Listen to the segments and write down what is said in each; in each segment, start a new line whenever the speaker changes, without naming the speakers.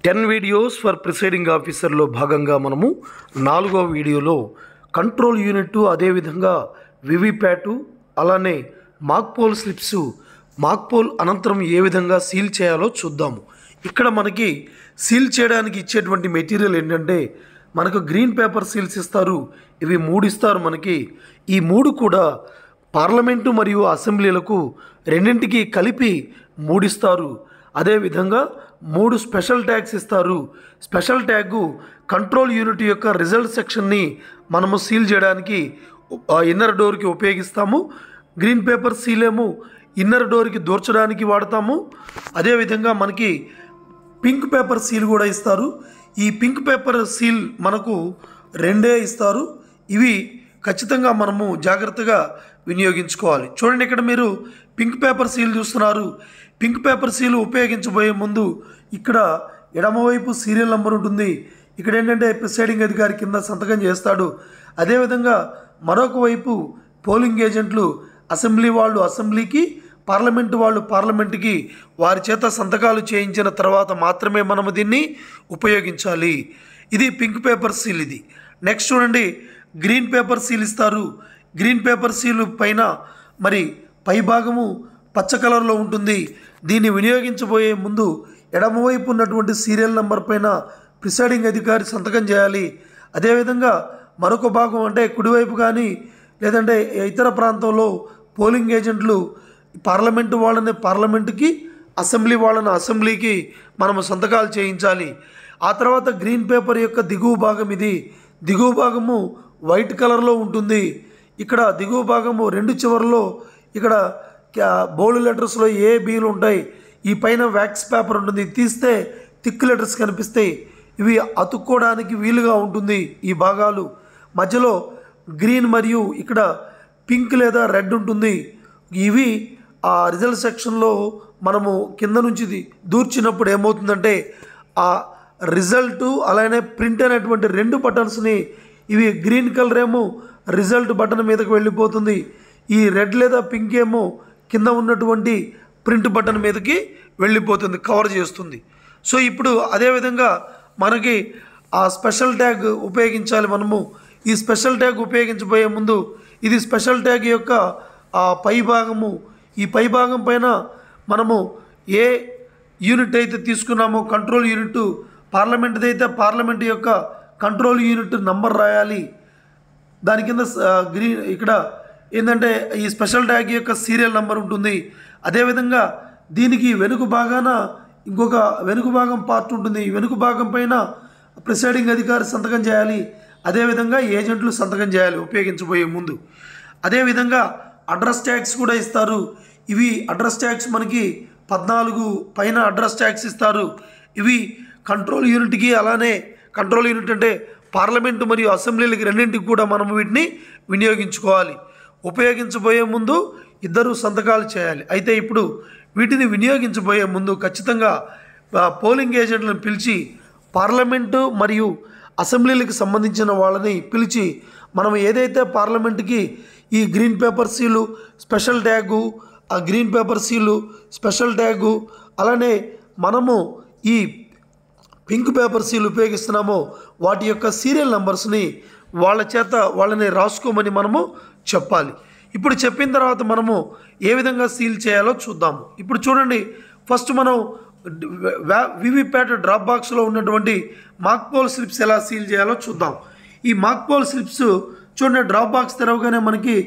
10 videos for presiding ఆఫీసర్లో భాగంగా మనము 4వ వీడియోలో కంట్రోల్ యూనిట్ అదేవిధంగా వివిప్యాట్ అలానే mock poll slips mock poll అనంతరం ఏ విధంగా సీల్ చేయాలో చూద్దాము. ఇక్కడ మనకి సీల్ చేయడానికి ఇచ్చేటువంటి మెటీరియల్ ఏంటంటే మనకు గ్రీన్ పేపర్ సీల్స్ ఇస్తారు. ఇవి 3 ఇస్తారు మనకి. ఈ 3 కూడా పార్లమెంటు మరియు అసెంబ్లీలకు రెండింటికి కలిపి 3 ఇస్తారు. అదేవిధంగా 3 స్పెషల్ ట్యాగ్స్ ఇస్తారు. స్పెషల్ ట్యాగు కంట్రోల్ యూనిట్ యొక్క రిజల్ట్ సెక్షన్ని మనము సీల్ చేయడానికి ఇన్నర్ డోర్కి ఉపయోగిస్తాము. గ్రీన్ పేపర్ సీల్ ఏమో ఇన్నర్ డోర్కి దూర్చడానికి వాడతాము. అదేవిధంగా మనకి పింక్ పేపర్ సీల్ కూడా ఇస్తారు. ఈ పింక్ పేపర్ సీల్ మనకు 2 ఇస్తారు. ఇవి ఖచ్చితంగా మనము జాగ్రత్తగా వినియోగించుకోవాలి. చూడండి, ఇక్కడ మీరు పింక్ పేపర్ సీల్ చూస్తున్నారు. పింక్ పేపర్ సీల్ ఉపయోగించబోయే ముందు ఇక్కడ ఎడమవైపు సీరియల్ నెంబర్ ఉంటుంది. ఇక్కడ ఏంటంటే ప్రిసైడింగ్ అధికారి కింద సంతకం చేస్తాడు. అదేవిధంగా మరొక వైపు పోలింగ్ ఏజెంట్లు అసెంబ్లీ వాళ్ళు అసెంబ్లీకి, పార్లమెంటు వాళ్ళు పార్లమెంటుకి వారి చేత సంతకాలు చేయించిన తర్వాత మాత్రమే మనము దీన్ని ఉపయోగించాలి. ఇది పింక్ పేపర్ సీల్. ఇది నెక్స్ట్ చూడండి, గ్రీన్ పేపర్ సీల్ ఇస్తారు. గ్రీన్ పేపర్ సీల్ పైన మరి పై భాగము పచ్చ కలర్లో ఉంటుంది. దీన్ని వినియోగించబోయే ముందు ఎడమవైపు ఉన్నటువంటి సీరియల్ నెంబర్ పైన ప్రిసైడింగ్ అధికారి సంతకం చేయాలి. అదేవిధంగా మరొక భాగం అంటే కుడివైపు కానీ లేదంటే ఇతర ప్రాంతంలో పోలింగ్ ఏజెంట్లు పార్లమెంటు వాళ్ళని పార్లమెంటుకి, అసెంబ్లీ వాళ్ళని అసెంబ్లీకి మనము సంతకాలు చేయించాలి. ఆ తర్వాత గ్రీన్ పేపర్ యొక్క దిగువ భాగం ఇది. దిగువ భాగము వైట్ కలర్లో ఉంటుంది. ఇక్కడ దిగువ భాగము 2 చివర్లో ఇక్కడ బోల్డ్ లెటర్స్లో ఏ బీలు ఉంటాయి. ఈ పైన వ్యాక్స్ పేపర్ ఉంటుంది. తీస్తే థిక్ లెటర్స్ కనిపిస్తాయి. ఇవి అతుక్కోవడానికి వీలుగా ఉంటుంది. ఈ భాగాలు మధ్యలో గ్రీన్ మరియు ఇక్కడ పింక్ లేదా రెడ్ ఉంటుంది. ఇవి ఆ రిజల్ట్ సెక్షన్లో మనము కింద నుంచి దూర్చినప్పుడు ఏమవుతుందంటే ఆ రిజల్ట్ అలానే ప్రింట్ అనేటువంటి 2 బటన్స్ని, ఇవి గ్రీన్ కలర్ ఏమో రిజల్ట్ బటన్ మీదకి వెళ్ళిపోతుంది. ఈ రెడ్ లేదా పింక్ ఏమో కింద ఉన్నటువంటి ప్రింట్ బటన్ మీదకి వెళ్ళిపోతుంది, కవర్ చేస్తుంది. సో ఇప్పుడు అదేవిధంగా మనకి ఆ స్పెషల్ ట్యాగ్ ఉపయోగించాలి. మనము ఈ స్పెషల్ ట్యాగ్ ఉపయోగించబోయే ముందు ఇది స్పెషల్ ట్యాగ్ యొక్క పై భాగము. ఈ పై భాగం పైన మనము ఏ యూనిట్ అయితే తీసుకున్నామో కంట్రోల్ యూనిట్, పార్లమెంట్ది అయితే పార్లమెంట్ యొక్క కంట్రోల్ యూనిట్ నంబర్ రాయాలి. దాని కింద గ్రీన్ ఇక్కడ ఏంటంటే ఈ స్పెషల్ ట్యాగ్ యొక్క సీరియల్ నెంబర్ ఉంటుంది. అదేవిధంగా దీనికి వెనుక భాగాన ఇంకొక వెనుక భాగం పార్ట్ ఉంటుంది. ఈ వెనుక భాగం పైన ప్రిసైడింగ్ అధికారి సంతకం చేయాలి. అదేవిధంగా ఏజెంట్లు సంతకం చేయాలి ఉపయోగించబోయే ముందు. అదేవిధంగా అడ్రస్ ట్యాగ్స్ కూడా ఇస్తారు. ఇవి అడ్రస్ ట్యాగ్స్ మనకి 14 పైన అడ్రస్ ట్యాగ్స్ ఇస్తారు. ఇవి కంట్రోల్ యూనిట్కి అలానే కంట్రోల్ యూనిట్ అంటే పార్లమెంటు మరియు అసెంబ్లీలకి రెండింటికి కూడా మనం వీటిని వినియోగించుకోవాలి. ఉపయోగించబోయే ముందు 2 సంతకాలు చేయాలి. అయితే ఇప్పుడు వీటిని వినియోగించబోయే ముందు ఖచ్చితంగా పోలింగ్ ఏజెంట్లను పిలిచి పార్లమెంటు మరియు అసెంబ్లీలకు సంబంధించిన వాళ్ళని పిలిచి మనం ఏదైతే పార్లమెంటుకి ఈ green paper seal, special tag, ఆ green paper seal, special tag అలానే మనము ఈ పింక్ పేపర్ సీల్ ఉపయోగిస్తున్నామో వాటి యొక్క సీరియల్ నెంబర్స్ని వాళ్ళ చేత వాళ్ళని రాసుకోమని మనము చెప్పాలి. ఇప్పుడు చెప్పిన తర్వాత మనము ఏ విధంగా సీల్ చేయాలో చూద్దాము. ఇప్పుడు చూడండి, ఫస్ట్ మనం వివిప్యాట్ డ్రాప్ బాక్స్లో ఉన్నటువంటి మాక్ పోల్ స్లిప్స్ ఎలా సీల్ చేయాలో చూద్దాం. ఈ మాక్ పోల్ స్లిప్స్ చూడండి, డ్రాప్ బాక్స్ తెరవగానే మనకి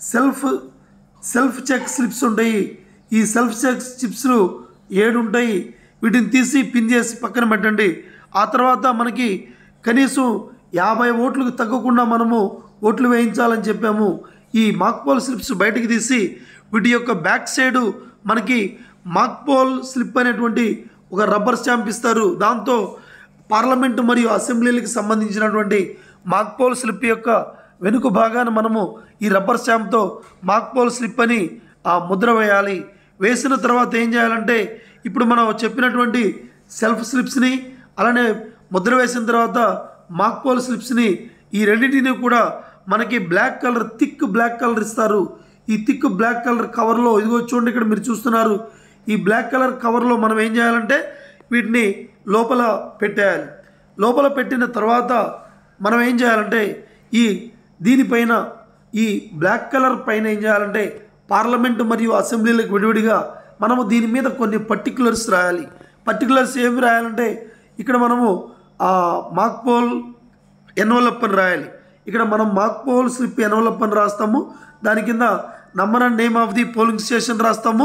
సెల్ఫ్ చెక్ స్లిప్స్ ఉంటాయి. ఈ సెల్ఫ్ చెక్ స్లిప్స్ 7 ఉంటాయి. వీటిని తీసి పిన్ చేసి పక్కన పెట్టండి. ఆ తర్వాత మనకి కనీసం 50 ఓట్లకు తగ్గకుండా మనము ఓట్లు వేయించాలని చెప్పాము. ఈ మాక్ పోల్ స్లిప్స్ బయటికి తీసి వీటి యొక్క బ్యాక్ సైడు మనకి మాక్ పోల్ స్లిప్ అనేటువంటి ఒక రబ్బర్ స్టాంప్ ఇస్తారు. దాంతో పార్లమెంటు మరియు అసెంబ్లీలకు సంబంధించినటువంటి మాక్ పోల్ స్లిప్ యొక్క వెనుక భాగాన మనము ఈ రబ్బర్ స్టాంప్తో మాక్ పోల్ స్లిప్ అని ముద్ర వేయాలి. వేసిన తర్వాత ఏం చేయాలంటే ఇప్పుడు మనం చెప్పినటువంటి సెల్ఫ్ స్లిప్స్ని అలానే ముద్ర వేసిన తర్వాత మాక్ పోల్ స్లిప్స్ని ఈ రెండింటిని కూడా మనకి థిక్ బ్లాక్ కలర్ ఇస్తారు. ఈ థిక్ బ్లాక్ కలర్ కవర్లో ఇదిగో చూడండి, ఇక్కడ మీరు చూస్తున్నారు. ఈ బ్లాక్ కలర్ కవర్లో మనం ఏం చేయాలంటే వీటిని లోపల పెట్టేయాలి. లోపల పెట్టిన తర్వాత మనం ఏం చేయాలంటే దీనిపైన ఈ బ్లాక్ కలర్ పైన ఏం చేయాలంటే పార్లమెంటు మరియు అసెంబ్లీలకు విడివిడిగా మనము దీని మీద కొన్ని పర్టికులర్స్ రాయాలి. పర్టికులర్స్ ఏమి రాయాలంటే ఇక్కడ మనము మాక్ పోల్ ఎన్వలప్ అని రాయాలి. ఇక్కడ మనం మాక్ పోల్ స్లిప్ ఎన్వలప్ అని రాస్తాము. దాని కింద number and name of the polling station రాస్తాము.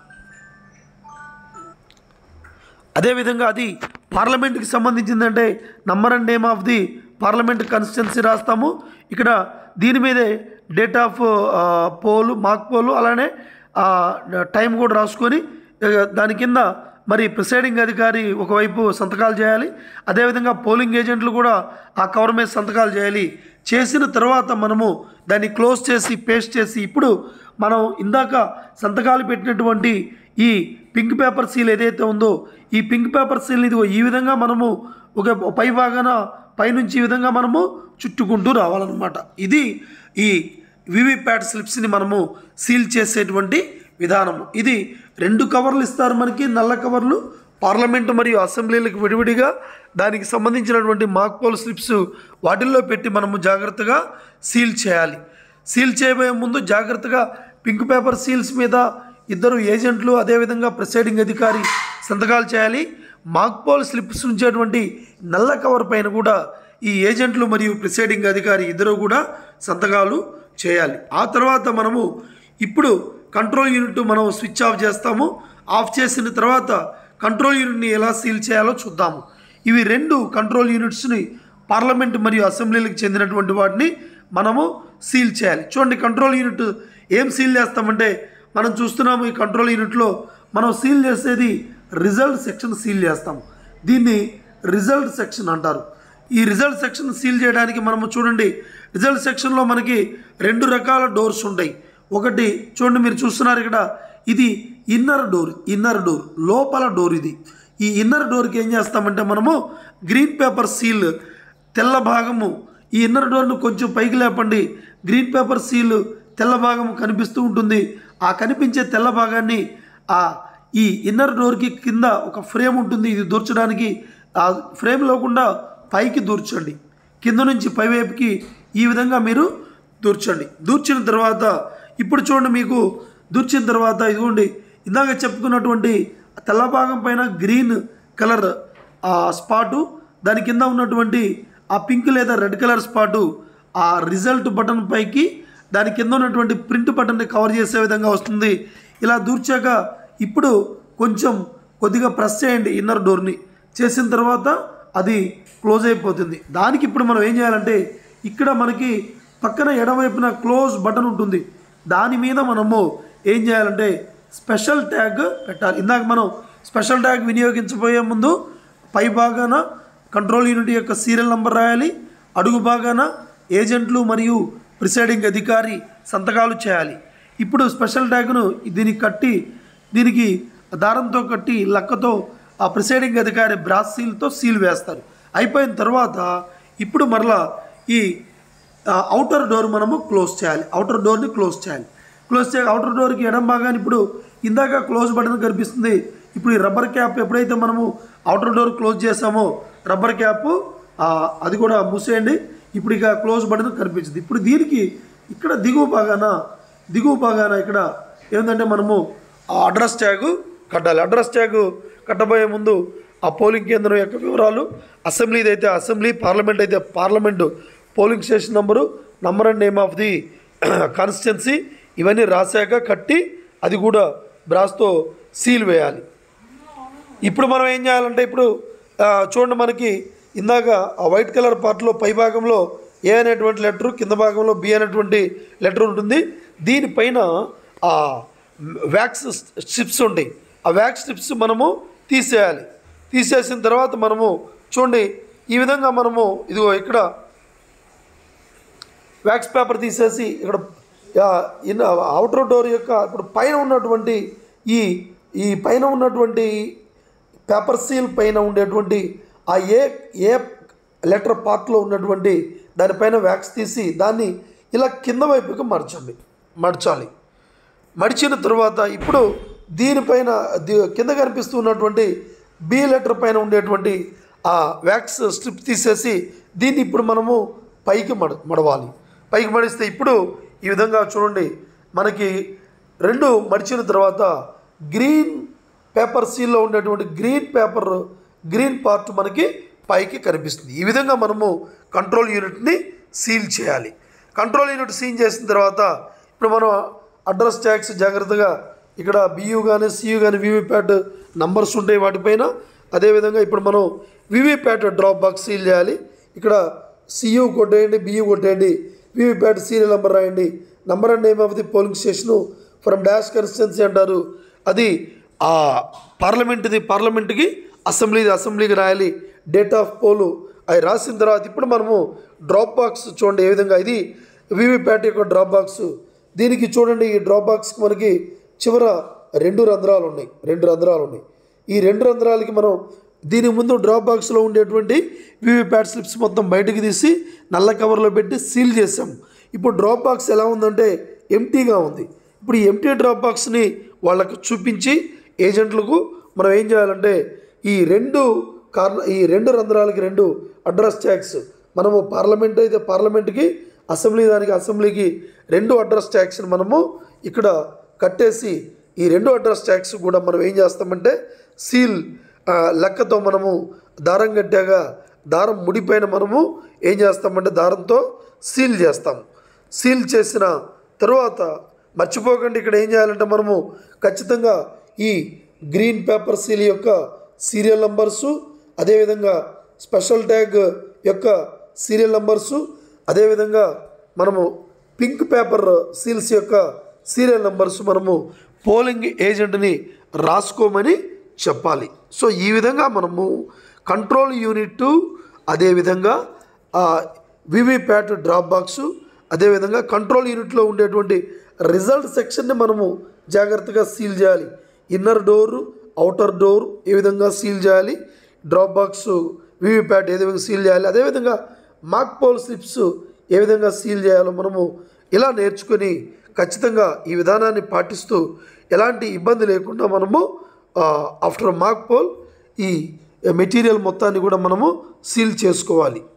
అదేవిధంగా అది పార్లమెంట్కి సంబంధించిందంటే number and name of the parliament constituency రాస్తాము. ఇక్కడ దీని మీదే date of poll mock poll అలానే టైం కూడా రాసుకొని దాని కింద మరి ప్రిసైడింగ్ అధికారి ఒకవైపు సంతకాలు చేయాలి. అదేవిధంగా పోలింగ్ ఏజెంట్లు కూడా ఆ కవర్ మీద సంతకాలు చేయాలి. చేసిన తర్వాత మనము దాన్ని క్లోజ్ చేసి పేస్ట్ చేసి ఇప్పుడు మనం ఇందాక సంతకాలు పెట్టినటువంటి ఈ పింక్ పేపర్ సీల్ ఏదైతే ఉందో ఈ పింక్ పేపర్ సీల్ని ఈ విధంగా మనము ఒక పై భాగాన పైనుంచి ఈ విధంగా మనము చుట్టుకుంటూ రావాలన్నమాట. ఇది ఈ వివిప్యాట్ స్లిప్స్ని మనము సీల్ చేసేటువంటి విధానము. ఇది 2 కవర్లు ఇస్తారు మనకి, నల్ల కవర్లు పార్లమెంటు మరియు అసెంబ్లీలకు విడివిడిగా దానికి సంబంధించినటువంటి మాక్ పోల్ స్లిప్స్ వాటిల్లో పెట్టి మనము జాగ్రత్తగా సీల్ చేయాలి. సీల్ చేయబోయే ముందు జాగ్రత్తగా పింక్ పేపర్ సీల్స్ మీద 2 ఏజెంట్లు అదేవిధంగా ప్రిసైడింగ్ అధికారి సంతకాలు చేయాలి. మాక్ పోల్ స్లిప్స్ ఉంచేటువంటి నల్ల కవర్ పైన కూడా ఈ ఏజెంట్లు మరియు ప్రిసైడింగ్ అధికారి 2 కూడా సంతకాలు చేయాలి. ఆ తర్వాత మనము ఇప్పుడు కంట్రోల్ యూనిట్ మనం స్విచ్ ఆఫ్ చేస్తాము. ఆఫ్ చేసిన తర్వాత కంట్రోల్ యూనిట్ని ఎలా సీల్ చేయాలో చూద్దాము. ఇవి 2 కంట్రోల్ యూనిట్స్ని పార్లమెంట్ మరియు అసెంబ్లీలకు చెందినటువంటి వాటిని మనము సీల్ చేయాలి. చూడండి, కంట్రోల్ యూనిట్ ఏం సీల్ చేస్తామంటే మనం చూస్తున్నాము ఈ కంట్రోల్ యూనిట్లో మనం సీల్ చేసేది రిజల్ట్ సెక్షన్ సీల్ చేస్తాము. దీన్ని రిజల్ట్ సెక్షన్ అంటారు. ఈ రిజల్ట్ సెక్షన్ సీల్ చేయడానికి మనము చూడండి రిజల్ట్ సెక్షన్లో మనకి 2 రకాల డోర్స్ ఉంటాయి. ఒకటి చూడండి, మీరు చూస్తున్నారు ఇక్కడ ఇది ఇన్నర్ డోర్ లోపల డోర్. ఇది ఈ ఇన్నర్ డోర్కి ఏం చేస్తామంటే మనము గ్రీన్ పేపర్ సీల్ తెల్ల భాగము ఈ ఇన్నర్ డోర్ను కొంచెం పైకి లేపండి, గ్రీన్ పేపర్ సీల్ తెల్ల భాగము కనిపిస్తూ ఉంటుంది. ఆ కనిపించే తెల్ల భాగాన్ని ఈ ఇన్నర్ డోర్కి కింద ఒక ఫ్రేమ్ ఉంటుంది. ఇది దూర్చడానికి ఆ ఫ్రేమ్ లేకుండా పైకి దూర్చండి, కింద నుంచి పైవైపుకి ఈ విధంగా మీరు దూర్చండి. దూర్చిన తర్వాత ఇప్పుడు చూడండి, మీకు దూర్చిన తర్వాత ఇదిగోండి ఇందాక చెప్పుకున్నటువంటి తెల్ల భాగం పైన గ్రీన్ కలర్ స్పాటు, దాని కింద ఉన్నటువంటి ఆ పింక్ లేదా రెడ్ కలర్ స్పాటు ఆ రిజల్ట్ బటన్ పైకి దాని కింద ఉన్నటువంటి ప్రింట్ బటన్ని కవర్ చేసే విధంగా వస్తుంది. ఇలా దూర్చాక ఇప్పుడు కొద్దిగా ప్రెస్ చేయండి ఇన్నర్ డోర్ని. చేసిన తర్వాత అది క్లోజ్ అయిపోతుంది. దానికి ఇప్పుడు మనం ఏం చేయాలంటే ఇక్కడ మనకి పక్కన ఎడమవైపున క్లోజ్ బటన్ ఉంటుంది. దాని మీద మనము ఏం చేయాలంటే స్పెషల్ ట్యాగ్ పెట్టాలి. ఇందాక మనం స్పెషల్ ట్యాగ్ వినియోగించబోయే ముందు పై భాగాన కంట్రోల్ యూనిట్ యొక్క సీరియల్ నెంబర్ రాయాలి, అడుగు భాగాన ఏజెంట్లు మరియు ప్రిసైడింగ్ అధికారి సంతకాలు చేయాలి. ఇప్పుడు స్పెషల్ ట్యాగ్ను దీనికి దారంతో కట్టి లక్కతో ఆ ప్రిసైడింగ్ అధికారి బ్రాస్ సీల్తో సీల్ వేస్తారు. అయిపోయిన తర్వాత ఇప్పుడు మరలా ఈ అవుటర్ డోర్ మనము క్లోజ్ చేయాలి. అవుటర్ డోర్ని క్లోజ్ చేయాలి. అవుటర్ డోర్కి ఎడం భాగాన్ని ఇప్పుడు ఇందాక క్లోజ్ బటన్ కనిపిస్తుంది. ఇప్పుడు ఈ రబ్బర్ క్యాప్ ఎప్పుడైతే మనము అవుటర్ డోర్ క్లోజ్ చేసామో రబ్బర్ క్యాప్ అది కూడా మూసేయండి. ఇప్పుడు ఇక క్లోజ్ బటన్ కనిపించింది. ఇప్పుడు దీనికి ఇక్కడ దిగువ భాగాన ఇక్కడ ఏంటంటే మనము ఆ అడ్రస్ ట్యాగ్ కట్టాలి. అడ్రస్ ట్యాగ్ కట్టబోయే ముందు ఆ పోలింగ్ కేంద్రం యొక్క వివరాలు, అసెంబ్లీది అయితే అసెంబ్లీ, పార్లమెంట్ అయితే parliament polling station number and name of the constituency ఇవన్నీ రాశాక కట్టి అది కూడా బ్రాస్తో సీల్ వేయాలి. ఇప్పుడు మనం ఏం చేయాలంటే ఇప్పుడు చూడండి, మనకి ఇందాక ఆ వైట్ కలర్ పార్ట్లో పై భాగంలో ఏ అనేటువంటి లెటరు, కింద భాగంలో బి అనేటువంటి లెటర్ ఉంటుంది. దీనిపైన ఆ వ్యాక్స్ స్ట్రిప్స్ ఉంటాయి. ఆ వ్యాక్స్ స్ట్రిప్స్ మనము తీసేయాలి. తీసేసిన తర్వాత మనము చూడండి ఈ విధంగా మనము ఇదిగో ఇక్కడ వ్యాక్స్ పేపర్ తీసేసి ఇక్కడ అవుటర్ డోర్ యొక్క ఇప్పుడు పైన ఉన్నటువంటి ఈ పైన ఉన్నటువంటి పేపర్ సీల్ పైన ఉండేటువంటి ఆ ఏ లెటర్ పార్ట్లో ఉన్నటువంటి దానిపైన వ్యాక్స్ తీసి దాన్ని ఇలా కింద వైపుకి మడచాలి. మడిచిన తర్వాత ఇప్పుడు దీనిపైన కింద కనిపిస్తున్నటువంటి బి లెటర్ పైన ఉండేటువంటి ఆ వ్యాక్స్ స్ట్రిప్ తీసేసి దీన్ని ఇప్పుడు మనము పైకి మడవాలి. పైకి మడిస్తే ఇప్పుడు ఈ విధంగా చూడండి, మనకి రెండు మడిచిన తర్వాత గ్రీన్ పేపర్ సీల్లో ఉండేటువంటి గ్రీన్ పార్ట్ మనకి పైకి కనిపిస్తుంది. ఈ విధంగా మనము కంట్రోల్ యూనిట్ని సీల్ చేయాలి. కంట్రోల్ యూనిట్ సీల్ చేసిన తర్వాత ఇప్పుడు మనం అడ్రస్ ట్యాగ్స్ జాగ్రత్తగా ఇక్కడ బియూ కానీ సియూ కానీ వివిప్యాట్ నంబర్స్ ఉంటాయి వాటిపైన. అదేవిధంగా ఇప్పుడు మనం వివిప్యాట్ డ్రాప్ బాక్స్ సీల్ చేయాలి. ఇక్కడ సియూ కొట్టేయండి, బియూ కొట్టేయండి, వివిప్యాట్ సీరియల్ నెంబర్ రాయండి, number and name of the polling station from dash constituency అంటారు. అది ఆ పార్లమెంట్కి అసెంబ్లీకి రాయాలి. డేట్ ఆఫ్ పోలు అవి రాసిన తర్వాత ఇప్పుడు మనము డ్రాప్ బాక్స్ చూడండి ఏ విధంగా, ఇది వివిప్యాట్ యొక్క డ్రాప్ బాక్స్. దీనికి చూడండి, ఈ డ్రాప్ బాక్స్కి మనకి చివర రెండు రంధ్రాలు ఉన్నాయి. ఈ రెండు రంధ్రాలకి మనం దీని ముందు డ్రాప్ బాక్స్లో ఉండేటువంటి వివిప్యాట్ స్లిప్స్ మొత్తం బయటకు తీసి నల్ల కవర్లో పెట్టి సీల్ చేసాం. ఇప్పుడు డ్రాప్ బాక్స్ ఎలా ఉందంటే ఎంటీగా ఉంది. ఇప్పుడు ఈ ఎంటీ డ్రాప్ బాక్స్ని వాళ్ళకు చూపించి ఏజెంట్లకు మనం ఏం చేయాలంటే ఈ రెండు రంధ్రాలకి రెండు అడ్రస్ ట్యాగ్స్, మనము పార్లమెంట్ అయితే పార్లమెంట్కి, అసెంబ్లీకి రెండు అడ్రస్ ట్యాగ్స్ని మనము ఇక్కడ కట్టేసి ఈ రెండు అడ్రస్ ట్యాగ్స్ కూడా మనం ఏం చేస్తామంటే సీల్ లెక్కతో మనము దారం కట్టాగా దారం ముడిపైన మనము ఏం చేస్తామంటే దారంతో సీల్ చేస్తాము. సీల్ చేసిన తర్వాత మర్చిపోకండి, ఇక్కడ ఏం చేయాలంటే మనము ఖచ్చితంగా ఈ గ్రీన్ పేపర్ సీల్ యొక్క సీరియల్ నంబర్సు, అదేవిధంగా స్పెషల్ ట్యాగ్ యొక్క సీరియల్ నంబర్సు, అదేవిధంగా మనము పింక్ పేపర్ సీల్స్ యొక్క సీరియల్ నంబర్స్ మనము పోలింగ్ ఏజెంట్ని రాసుకోమని చెప్పాలి. సో ఈ విధంగా మనము కంట్రోల్ యూనిట్, అదేవిధంగా వివిప్యాట్ డ్రాప్ బాక్సు, అదేవిధంగా కంట్రోల్ యూనిట్లో ఉండేటువంటి రిజల్ట్ సెక్షన్ని మనము జాగ్రత్తగా సీల్ చేయాలి. ఇన్నర్ డోరు, అవుటర్ డోర్ ఏ విధంగా సీల్ చేయాలి, డ్రాప్ బాక్స్ వివిప్యాట్ ఏ విధంగా సీల్ చేయాలి, అదేవిధంగా మాక్ పోల్ స్లిప్స్ ఏ విధంగా సీల్ చేయాలో మనము ఇలా నేర్చుకొని ఖచ్చితంగా ఈ విధానాన్ని పాటిస్తూ ఎలాంటి ఇబ్బంది లేకుండా మనము ఆఫ్టర్ మాక్ పోల్ ఈ మెటీరియల్ మొత్తాన్ని కూడా మనము సీల్ చేసుకోవాలి.